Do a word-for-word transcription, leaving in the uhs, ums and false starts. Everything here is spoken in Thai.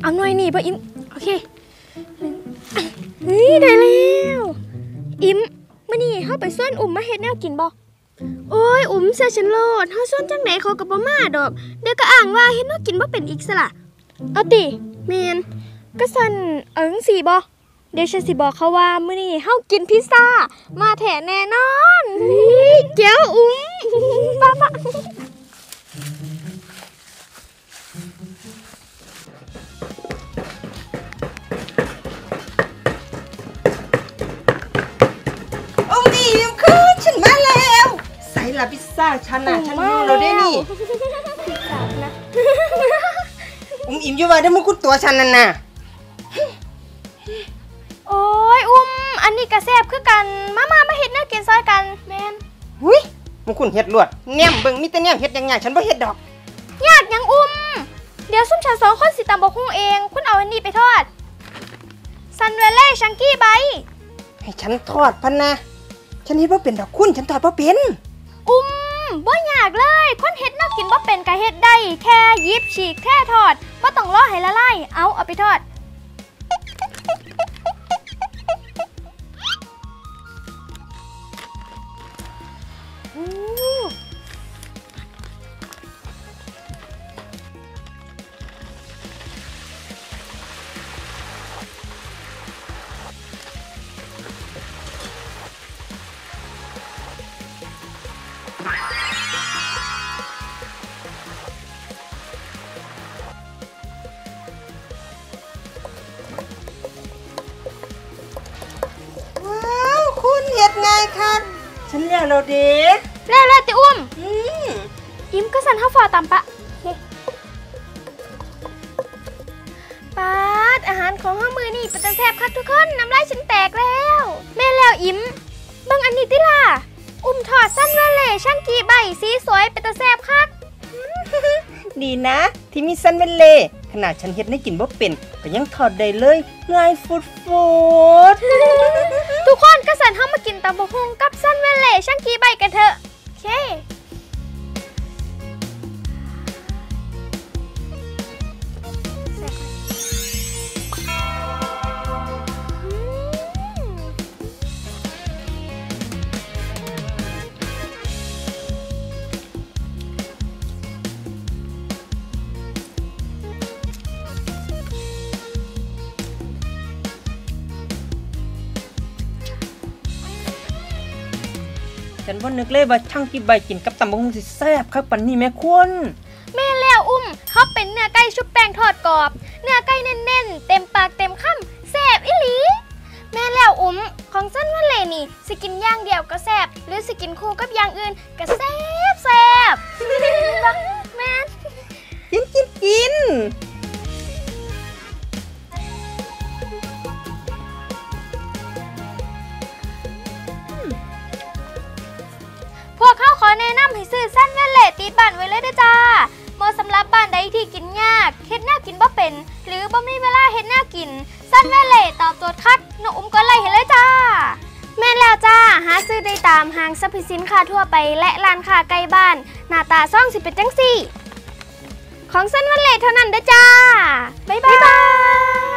เอาหน่อยนี่ป่ะอิมโอเคเฮ้ยได้แล้วอิมมื่อนี่เฮาไปส่วนอุ่มมาเฮ็ดแนวกินบ่โอ้ยอุ่มเสียฉันโลดเฮาส่วนจังไหนเขาก็บ่มาดอกเดี๋ยวก็อ้างว่าเฮ็ดแนวกินบ่เป็นอีกซะล่ะเอาติแม่นก็สั่นเอาจังซี่บ่เดี๋ยวฉันสิบอกเขาว่ามื้อนี้เฮากินพิซซ่ามาแท้แน่นอนเจ้าอุ่มป้าป้าลาพิซซ่าฉันน่ะฉันรู้เราได้นี่อุ้มอิ่มอยู่ว่าได้มึงคุณตัวฉันนั่นน่ะโอ้ยอุ้มอันนี้กระแซบคือกันมามามาเฮ็ดแนวกินซอยกันแม่นหุ้ยมึงคุณเฮ็ดลวดแนมเบิ่งมีแต่แนมเฮ็ดยังไงฉันบ่เฮ็ดดอกยากยังอุ้มเดี๋ยวซุ่มฉันสองคนสิตำบักหุ่งเองคุณเอาอันนี้ไปทอดซันเวเล่ชังกี้ไบให้ฉันทอดพันนะฉันเฮ็ดบ่เป็นดอกคุณฉันทอดบ่เป็นอุ้มบ่ยากเลยคนเฮ็ดน่ากินบ่เป็นก็เฮ็ดได้แค่ยิบฉีกแค่ทอดบ่ต้องรอให้ละลายเอาเอาไปทอดฉันเรียกเราเด็กแล้วแล้วติอุ้มอืมยิ้มก็สั่นห้าฝ่าตามปะปาดอาหารของห้ามือนี่เป็นตาแซ่บคักทุกคนน้ำลายฉันแตกแล้วแม่แล้วอิ่มบางอันนี้ติล่ะอุ้มถอดสั้นแว่นเลยช่างกี่ใบสีสวยเป็นตาแซ่บคักดีนะที่มีสั้นแว่นเลยขนาดฉันเฮ็ดให้กินบ่เป็นก็ยังถอดได้เลยง่ายฟุดฟุดทุกคนก็สั่นห้ามากินตำบักหุ่งกับสั้นแว่นเลยช่างกี่ใบกันเถอะโอเคฉันบ่นึกเลยว่าช่างกี่ใบกินกับตำบักหุ่งสิแซ่บคักปานนี้แม่คุณแม่แล้วอุ้มเขาเป็นเนื้อไก่ชุบแป้งทอดกรอบเนื้อไก่แน่นๆเต็มปากเต็มคำแซ่บอีหลีแม่แล้วอุ้มของสั้นว่าเลยนี่สิกินย่างเดียวก็แซ่บหรือสิกินคู่กับอย่างอื่นก็แซ่บแซ่บแม่กินกินกินพวกเขาขอแนะนำให้ซื้อสั้นแว่นเล่ติดบ้านไว้เลยเด้อจ้าเหมาะสำหรับบ้านใดที่กินยากเฮ็ดแนวกินบ่เป็นหรือบ่มีเวลาเฮ็ดแนวกินสั้นแว่นเล่ตอบโจทย์คักน้องอุ้มก็เลยเห็นเลยจ้าแม่นแล้วจ้าหาซื้อได้ตามห้างสรรพสินค้าทั่วไปและร้านค้าใกล้บ้านหน้าตาซ่องสิเป็นจังซี่ของสั้นแว่นเล่เท่านั้นเด้อจ้าบ๊ายบาย